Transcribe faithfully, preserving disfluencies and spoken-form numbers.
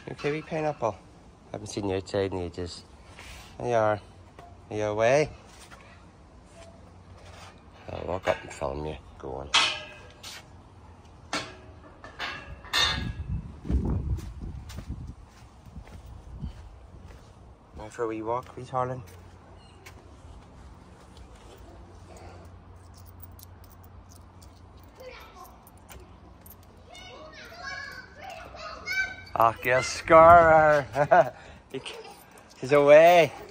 You okay, wee pineapple? Haven't seen you outside in ages. There you are. Are you away? I'll walk up and film you. Go on. Now for a wee walk, wee darling. Ah, oh, yes, scar her. She's away.